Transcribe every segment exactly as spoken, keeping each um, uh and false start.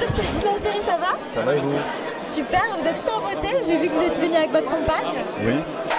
bonjour, c'est Sabine Série, ça va? Ça va et vous? Super, vous êtes tout en beauté, j'ai vu que vous êtes venu avec votre compagne. Oui.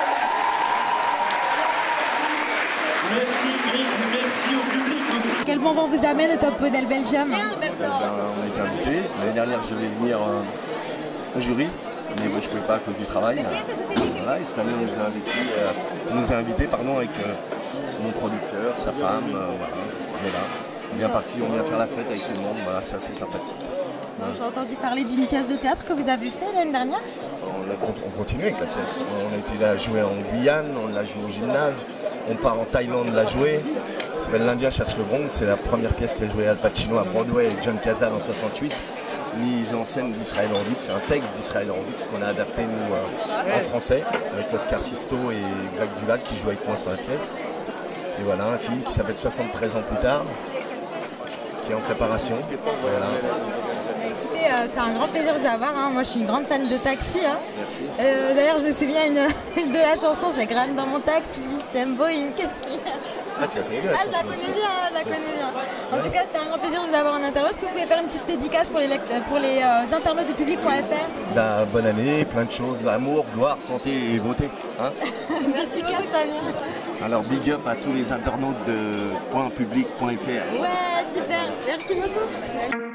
Merci Ingrid, merci au public aussi. Quel moment vous amène au Top Model Belgium? Eh ben, on a été invités. L'année dernière, je devais venir euh, au jury, mais bon, je ne pouvais pas à cause du travail. Voilà, et cette année, on nous a invités, euh, on nous a invités pardon, avec euh, mon producteur, sa femme. Euh, voilà, on est là. On vient partir, on vient faire la fête avec tout le monde. Voilà, c'est assez sympathique. J'ai entendu parler d'une pièce de théâtre que vous avez fait l'année dernière. On, a, on continue avec la pièce. On a été là jouer en Guyane, on l'a joué au gymnase, on part en Thaïlande la jouer. Ça s'appelle L'Indien cherche le Bronx, c'est la première pièce qu'a joué Al Pacino à Broadway avec John Cazale en soixante-huit. Mise en scène d'Israël Horvitz, c'est un texte d'Israël Horvitz qu'on a adapté nous euh, en français avec Oscar Sisto et Jacques Duval qui jouent avec moi sur la pièce. Et voilà, un film qui s'appelle soixante-treize ans plus tard, qui est en préparation. Voilà. Écoutez, euh, c'est un grand plaisir de vous avoir. Hein. Moi, je suis une grande fan de Taxi. Hein. Euh, D'ailleurs, je me souviens une, une de la chanson, c'est Graine dans mon taxi, système Boeing. Qu'est-ce qu'il y a? Ah, tu la connais bien, ah, je la connais bien, je la connais bien. En tout cas, c'était un grand plaisir de vous avoir en interview. Est-ce que vous pouvez faire une petite dédicace pour les, pour les euh, internautes de public point F R? Bah, bonne année, plein de choses, amour, gloire, santé et beauté. Hein. Merci beaucoup, Samir. Alors, big up à tous les internautes de point public point F R. Ouais, super. Merci beaucoup.